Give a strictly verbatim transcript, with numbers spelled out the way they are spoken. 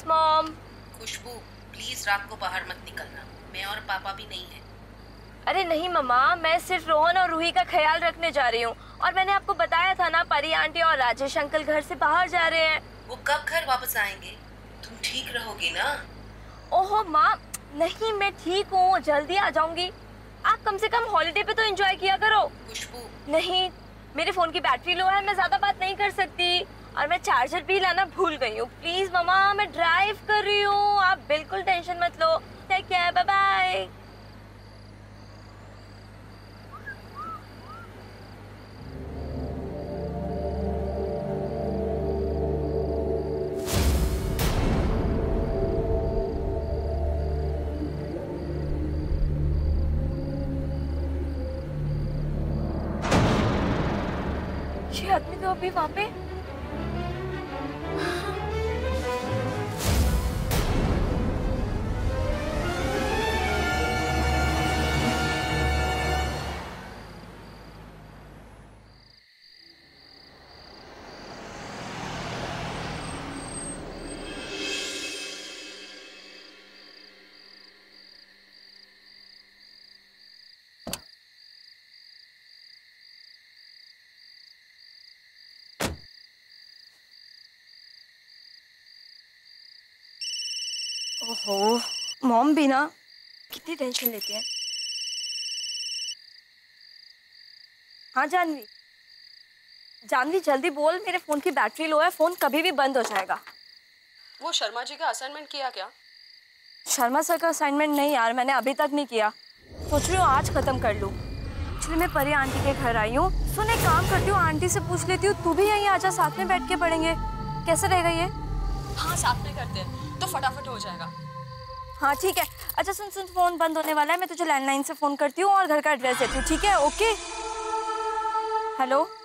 Yes mom. Khushboo please रात को बाहर मत निकलना, मैं और पापा भी नहीं है। अरे नहीं मम्मा, मैं सिर्फ रोहन और रूही का ख्याल रखने जा रही हूँ। और मैंने आपको बताया था ना, परी आंटी और राजेश अंकल घर से बाहर जा रहे हैं। वो कब घर वापस आएंगे? तुम ठीक रहोगी ना? ओहो माँ, नहीं मैं ठीक हूँ, जल्दी आ जाऊंगी। आप कम से कम हॉलीडे पे तो एंजॉय किया करो। खुशबू नहीं, मेरे फोन की बैटरी लो है, मैं ज्यादा बात नहीं कर सकती। और मैं चार्जर भी लाना भूल गई हूँ। प्लीज मम्मा, मैं ड्राइव कर रही हूँ, आप बिल्कुल टेंशन मत लो। Take care, bye bye. ये आदमी तो अभी वहाँ पे। ओहो, मॉम भी ना कितनी टेंशन लेती है। हाँ जानवी, जानवी जल्दी बोल, मेरे फोन की बैटरी लो है, फोन कभी भी बंद हो जाएगा। वो शर्मा जी का असाइनमेंट किया क्या? शर्मा सर का असाइनमेंट नहीं यार, मैंने अभी तक नहीं किया। सोच रही हूँ आज खत्म कर लूँ। एक्चुअली मैं परी आंटी के घर आई हूँ। सुन, एक काम करती हूँ, आंटी से पूछ लेती हूँ, तू भी यहीं आजा, साथ में बैठ के पढ़ेंगे। कैसा रहेगा ये? हाँ साथ में करते हैं तो फटाफट हो जाएगा। हाँ ठीक है। अच्छा सुन सुन, फोन बंद होने वाला है, मैं तुझे लैंडलाइन से फोन करती हूँ और घर का एड्रेस देती हूँ, ठीक है? Okay, hello.